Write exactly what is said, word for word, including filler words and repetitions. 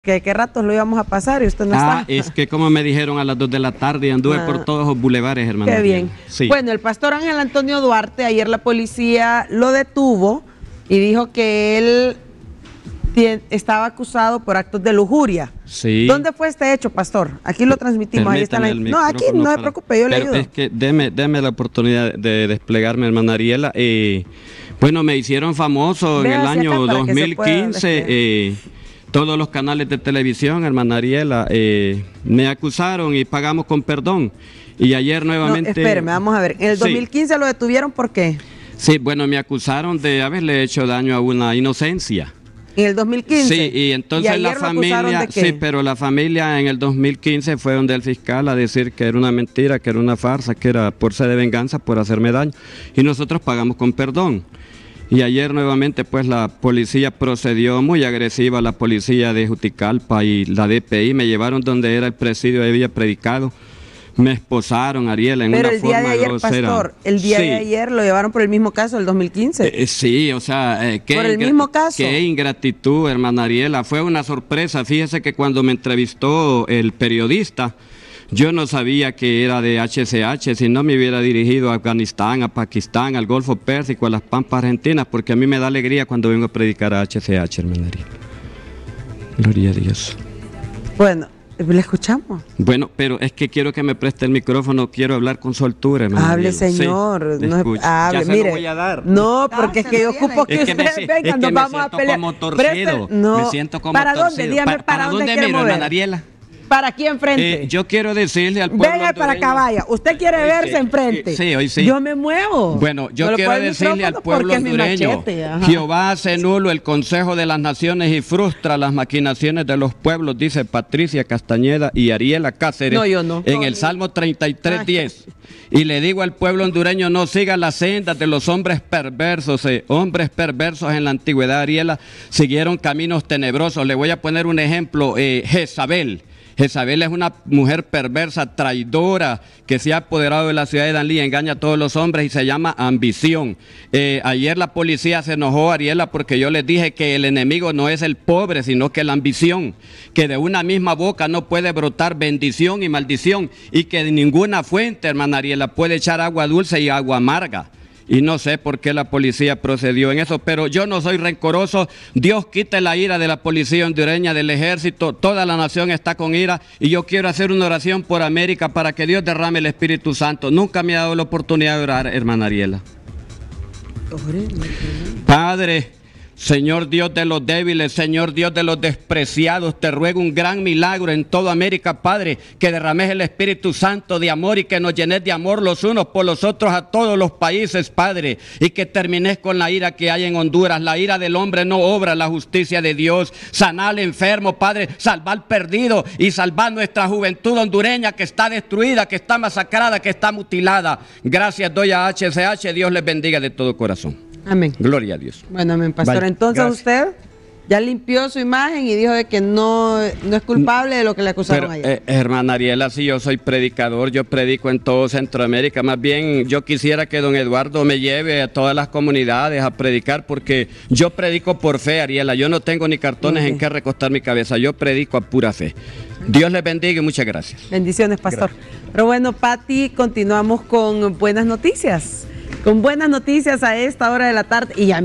que qué ratos lo íbamos a pasar y usted no ah, está. Es que como me dijeron a las dos de la tarde y anduve ah, por todos los bulevares, hermano. Qué bien. Sí. Bueno, el pastor Ángel Antonio Duarte, ayer la policía lo detuvo y dijo que él estaba acusado por actos de lujuria. Sí. ¿Dónde fue este hecho, pastor? Aquí lo transmitimos. Ahí está la... No, aquí no se preocupe, yo le ayudo. Es que deme, deme la oportunidad de desplegarme, hermana Ariela. Eh, bueno, me hicieron famoso en el año dos mil quince. Eh, todos los canales de televisión, hermana Ariela, eh, me acusaron y pagamos con perdón. Y ayer nuevamente... No, espéreme, vamos a ver. En el dos mil quince sí. ¿Lo detuvieron por qué? Sí, bueno, me acusaron de haberle hecho daño a una inocencia. ¿En el dos mil quince? Sí, y entonces ¿Y la familia, sí, pero la familia en el dos mil quince fue donde el fiscal a decir que era una mentira, que era una farsa, que era por ser de venganza, por hacerme daño. Y nosotros pagamos con perdón. Y ayer nuevamente pues la policía procedió muy agresiva, la policía de Juticalpa y la D P I, me llevaron donde era el presidio, había predicado. Me esposaron, Ariela, en pero una forma grosera. Pero el día de ayer, grosera. pastor, el día sí. de ayer lo llevaron por el mismo caso del dos mil quince. Eh, sí, o sea... Eh, ¿Por el mismo caso? Qué ingratitud, hermana Ariela. Fue una sorpresa. Fíjese que cuando me entrevistó el periodista, yo no sabía que era de H C H, si no me hubiera dirigido a Afganistán, a Pakistán, al Golfo Pérsico, a las Pampas Argentinas, porque a mí me da alegría cuando vengo a predicar a H C H, hermana Ariela. Gloria a Dios. Bueno... ¿Le escuchamos? Bueno, pero es que quiero que me preste el micrófono, quiero hablar con soltura. Hable, señor. Sí, no, hable, ya se mire, lo voy a dar. No, porque es que yo ocupo que, que ustedes vengan, es que nos me vamos a pelear. Como torcido, no. Me siento como ¿Para torcido. dónde? Dígame para, ¿Para dónde, dónde quiere miro, mover? hermana Ariela? Para aquí enfrente. Eh, yo quiero decirle al pueblo venga para acá, vaya. Usted quiere hoy verse sí, enfrente. Sí, hoy sí. Yo me muevo. Bueno, yo no quiero decirle al pueblo hondureño, Jehová hace nulo el consejo de las naciones y frustra las maquinaciones de los pueblos, dice Patricia Castañeda y Ariela Cáceres no, yo no. en no, el Salmo treinta y tres, diez. Y le digo al pueblo hondureño, no siga las sendas de los hombres perversos. Eh. Hombres perversos en la antigüedad, Ariela, siguieron caminos tenebrosos. Le voy a poner un ejemplo, eh, Jezabel. Jezabel es una mujer perversa, traidora, que se ha apoderado de la ciudad de Danlí, engaña a todos los hombres y se llama ambición. Eh, ayer la policía se enojó, Ariela, porque yo les dije que el enemigo no es el pobre, sino que la ambición, que de una misma boca no puede brotar bendición y maldición, y que de ninguna fuente, hermana Ariela, puede echar agua dulce y agua amarga. Y no sé por qué la policía procedió en eso, pero yo no soy rencoroso. Dios quite la ira de la policía hondureña, del ejército, toda la nación está con ira y yo quiero hacer una oración por América para que Dios derrame el Espíritu Santo. Nunca me ha dado la oportunidad de orar, hermana Ariela. Padre, Señor Dios de los débiles, Señor Dios de los despreciados, te ruego un gran milagro en toda América, Padre, que derrames el Espíritu Santo de amor y que nos llenes de amor los unos por los otros a todos los países, Padre, y que termines con la ira que hay en Honduras. La ira del hombre no obra la justicia de Dios. Sanar al enfermo, Padre, salvar al perdido y salvar nuestra juventud hondureña que está destruida, que está masacrada, que está mutilada. Gracias doy a H C H, Dios les bendiga de todo corazón. Amén. Gloria a Dios. Bueno, amén, pastor. Vale, entonces gracias. Usted ya limpió su imagen y dijo de que no, no es culpable de lo que le acusaron Pero, ayer. Eh, hermana Ariela, si yo soy predicador, yo predico en todo Centroamérica. Más bien, yo quisiera que don Eduardo me lleve a todas las comunidades a predicar, porque yo predico por fe, Ariela. Yo no tengo ni cartones okay. en que recostar mi cabeza. Yo predico a pura fe. Dios les bendiga y muchas gracias. Bendiciones, pastor. Gracias. Pero bueno, Pati, continuamos con buenas noticias. Con buenas noticias a esta hora de la tarde. Y a